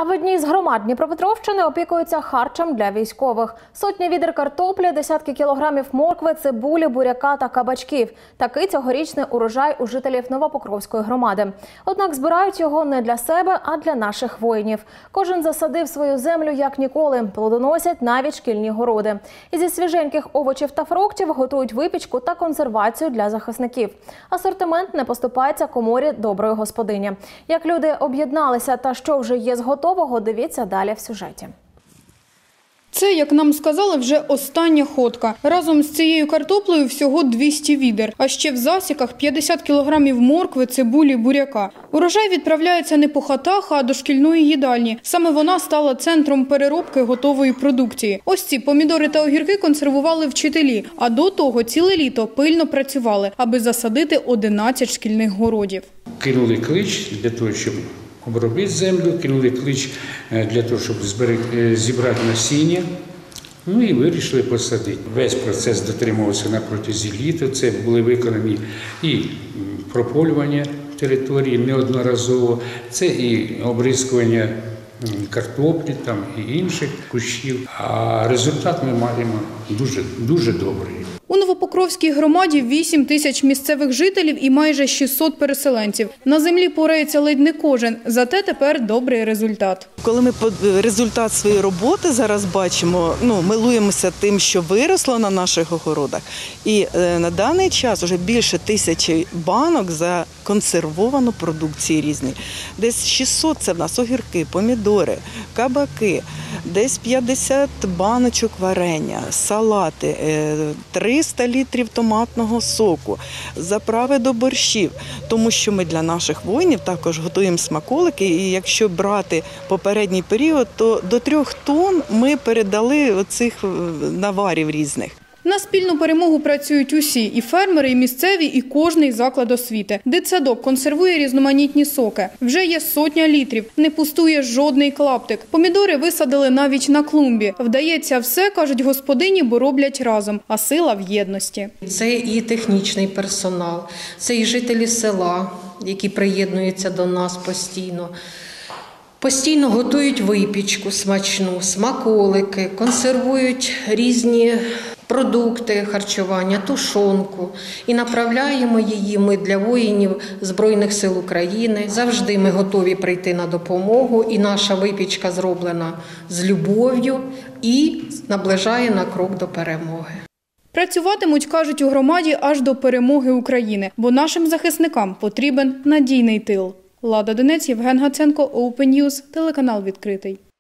А в одній з громад Дніпропетровщини опікуються харчем для військових. Сотні відер картоплі, десятки кілограмів моркви, цибулі, буряка та кабачків. Такий цьогорічний урожай у жителів Новопокровської громади. Однак збирають його не для себе, а для наших воїнів. Кожен засадив свою землю як ніколи. Плодоносять навіть шкільні городи. І зі свіженьких овочів та фруктів готують випічку та консервацію для захисників. Асортимент не поступається коморі доброї господині. Як люди об'єдналися та що вже є з готового, дивіться далі в сюжеті. Це, як нам сказали, вже остання ходка. Разом з цією картоплею всього 200 відер. А ще в засіках 50 кілограмів моркви, цибулі, буряка. Урожай відправляється не по хатах, а до шкільної їдальні. Саме вона стала центром переробки готової продукції. Ось ці помідори та огірки консервували вчителі. А до того ціле літо пильно працювали, аби засадити 11 шкільних городів. Кинули клич для того, щоб обробити землю, кинули клич для того, щоб зібрати насіння, ну і вирішили посадити. Весь процес дотримувався на протязі літа, це були виконані і прополювання території неодноразово, це і обрискування картоплі там, і інших кущів, а результат ми маємо дуже добрий. У Новопокровській громаді 8 тисяч місцевих жителів і майже 600 переселенців. На землі порається ледь не кожен, зате тепер добрий результат. Коли ми результат своєї роботи зараз бачимо, милуємося тим, що виросло на наших огородах. І на даний час вже більше 1000 банок законсервовано продукції різної. Десь 600 – це в нас огірки, помідори, кабаки, десь 50 баночок варення, салати, 300 літрів томатного соку, заправи до борщів. Тому що ми для наших воїнів також готуємо смаколики, і якщо брати попередній період, то до 3 тонн ми передали оцих наварів різних. На спільну перемогу працюють усі – і фермери, і місцеві, і кожний заклад освіти. Дитсадок консервує різноманітні соки. Вже є 100 літрів, не пустує жодний клаптик. Помідори висадили навіть на клумбі. Вдається все, кажуть господині, бо роблять разом, а сила в єдності. Це і технічний персонал, це і жителі села, які приєднуються до нас постійно. Постійно готують випічку смачну, смаколики, консервують різні продукти харчування, тушонку. І направляємо її ми для воїнів Збройних сил України. Завжди ми готові прийти на допомогу. І наша випічка зроблена з любов'ю і наближає на крок до перемоги. Працюватимуть, кажуть, у громаді аж до перемоги України, бо нашим захисникам потрібен надійний тил. Лада Донець, Євген Гаценко, Open News, телеканал «Відкритий».